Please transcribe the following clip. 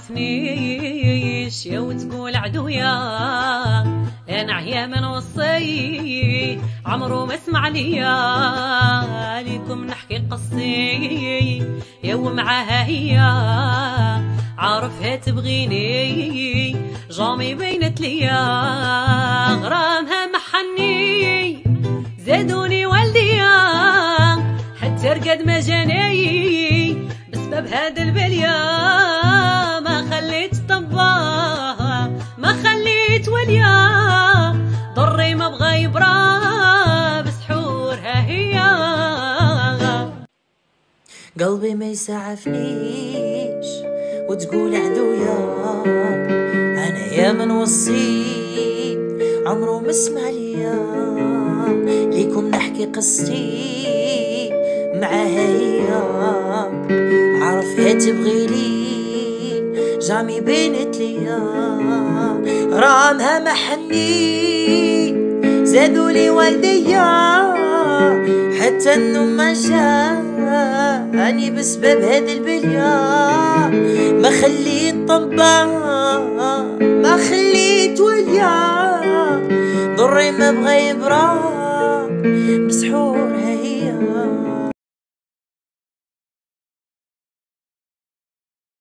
عرفنيش يا وتقول عدويا انا عيا من وصي عمرو ما سمع ليا ليكم نحكي قصتي يا ومعاها هي عارفها تبغيني جامي بينت ليا غرامها محني زادوني والديا حتى رقد ما جاني بسبب هذا البليا ما خليت طباها ما خليت وليا ضري ما بغى يبرى بسحورها هي قلبي ما يسعفنيش وتقول عدويا انا يا من وصيت عمرو ما سمع ليا ليكم نحكي قصتي معاها هي عرفها تبغي لي جامي بينت ليا رامها محني زادولي والديا حتى النوم ما جاني بسبب هاد البليا ما خليت طبا ما خليت وليا ضري ما بغى يبرى